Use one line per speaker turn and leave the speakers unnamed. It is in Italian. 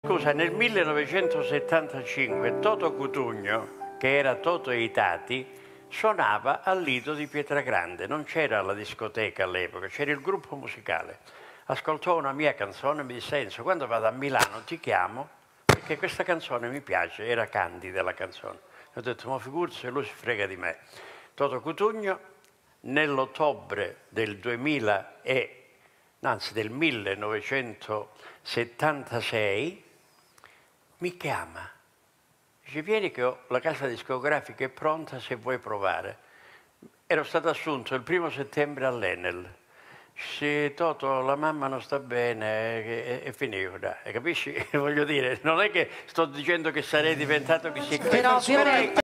Scusa, nel 1975 Toto Cutugno, che era Toto e i Tati, suonava al Lido di Pietragrande. Non c'era la discoteca all'epoca, c'era il gruppo musicale. Ascoltò una mia canzone e mi disse: Enzo, quando vado a Milano ti chiamo perché questa canzone mi piace. Era Candida la canzone. Ho detto: ma figursi, lui si frega di me. Toto Cutugno nell'ottobre del 1976 mi chiama, dice: vieni che ho la casa discografica è pronta se vuoi provare. Ero stato assunto il 1° settembre all'Enel. Se Toto, la mamma non sta bene, e finivo, dai, capisci? Voglio dire, non è che sto dicendo che sarei diventato chissà che.
Però ovviamente